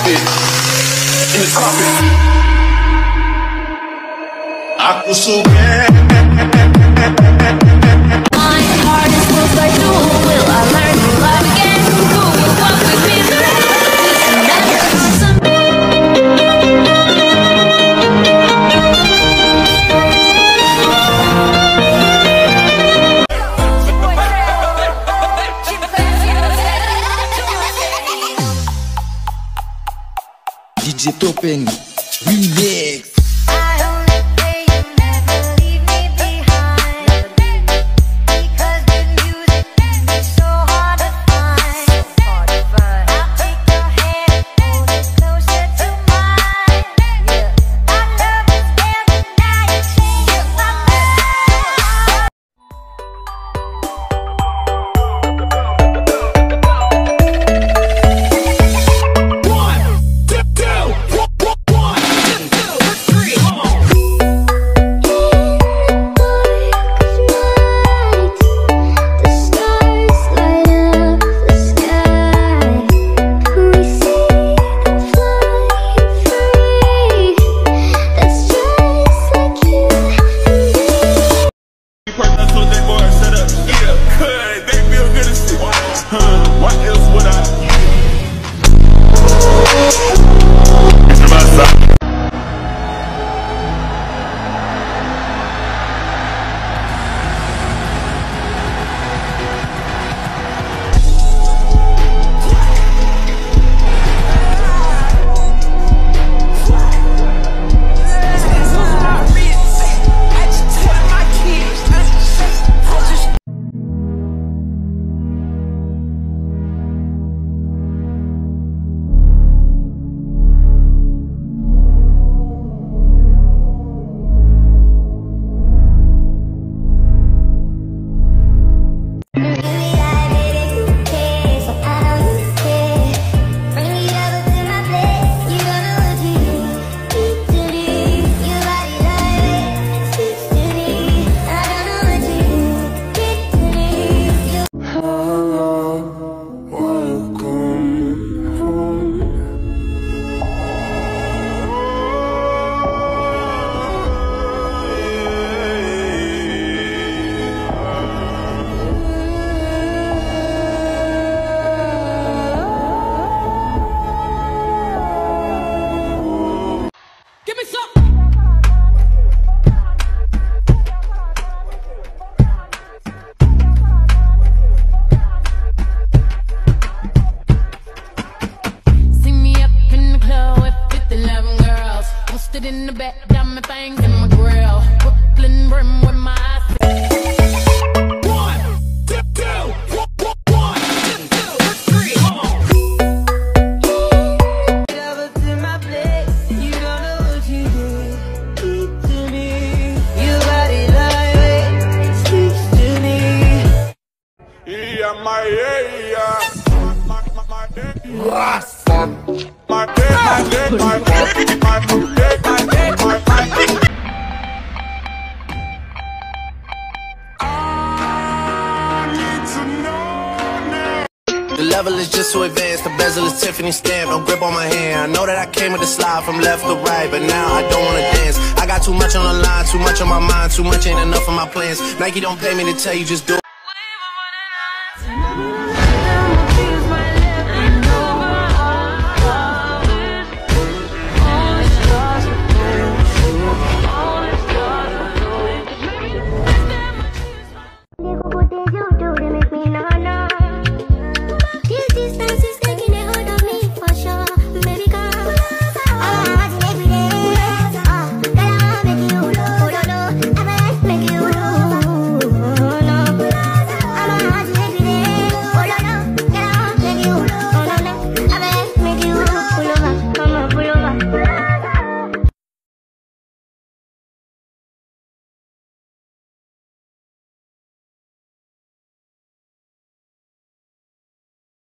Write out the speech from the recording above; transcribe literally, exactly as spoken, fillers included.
carpet, in the carpet. I feel so bad. My heart is full like you. Will I learn to love again? Who will walk with me through this and that? D J Topen Remix. In the back, diamond things in my grill. Brooklyn brim with my eyes. One, two, two, one, one, two, two, three, come on. Get over to my place. You don't know what you did. Keep to me. Your body lightweight speaks to me. Yeah, my yeah, my my my day. My day, my day, my day, my day, my day, my day. I need to know now. The level is just so advanced, the bezel is Tiffany stamp, no grip on my hand. I know that I came with the slide from left to right, but now I don't wanna dance. I got too much on the line, too much on my mind, too much ain't enough of my plans. Nike don't pay me to tell you, just do